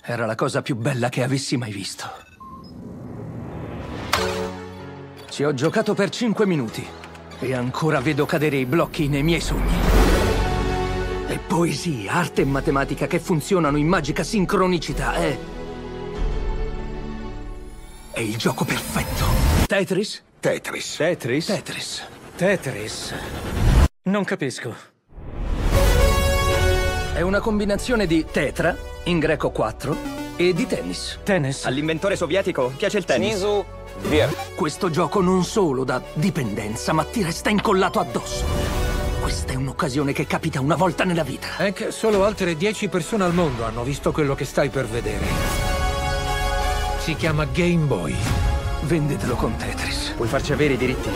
Era la cosa più bella che avessi mai visto. Ci ho giocato per 5 minuti e ancora vedo cadere i blocchi nei miei sogni. È poesia, arte e matematica che funzionano in magica sincronicità. È il gioco perfetto. Tetris? Tetris. Tetris? Tetris. Tetris. Non capisco. È una combinazione di tetra, in greco 4, e di tennis. Tennis. All'inventore sovietico piace il tennis. Снизу вверх. Questo gioco non solo dà dipendenza, ma ti resta incollato addosso. Questa è un'occasione che capita una volta nella vita. È che solo altre 10 persone al mondo hanno visto quello che stai per vedere. Si chiama Game Boy. Vendetelo con Tetris. Puoi farci avere i diritti.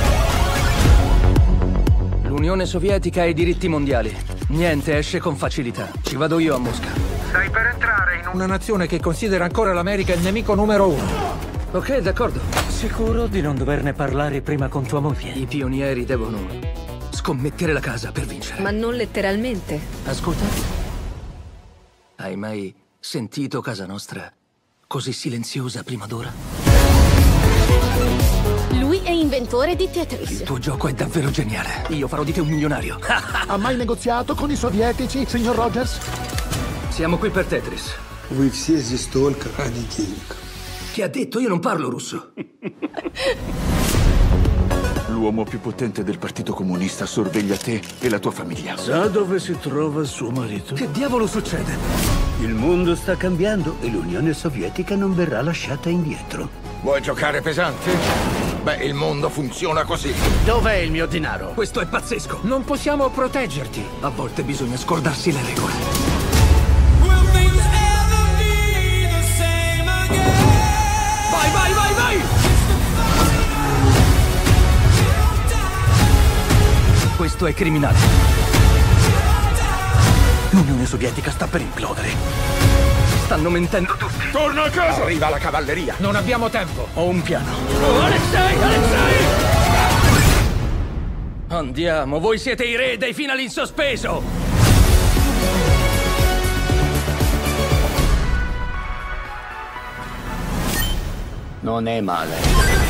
L'Unione Sovietica ha i diritti mondiali. Niente esce con facilità. Ci vado io a Mosca. Stai per entrare in una nazione che considera ancora l'America il nemico numero 1. Ok, d'accordo. Sicuro di non doverne parlare prima con tua moglie? I pionieri devono scommettere la casa per vincere. Ma non letteralmente. Ascolta. Hai mai sentito casa nostra così silenziosa prima d'ora? Lui è inventore di Tetris. Il tuo gioco è davvero geniale. Io farò di te un milionario. Ha mai negoziato con i sovietici, signor Rogers? Siamo qui per Tetris. Вы все здесь только ради денег. Chi ha detto? Io non parlo russo. L'uomo più potente del Partito Comunista sorveglia te e la tua famiglia. Sa dove si trova suo marito? Che diavolo succede? Il mondo sta cambiando e l'Unione Sovietica non verrà lasciata indietro. Vuoi giocare pesante? Beh, il mondo funziona così. Dov'è il mio denaro? Questo è pazzesco. Non possiamo proteggerti. A volte bisogna scordarsi le regole. Vai, vai, vai, vai! Questo è criminale. L'Unione Sovietica sta per implodere. Stanno mentendo tutti. Torna a casa! Arriva la cavalleria. Non abbiamo tempo. Ho un piano. Oh, Alexei! Alexei! Andiamo, voi siete i re dei finali in sospeso! Non è male.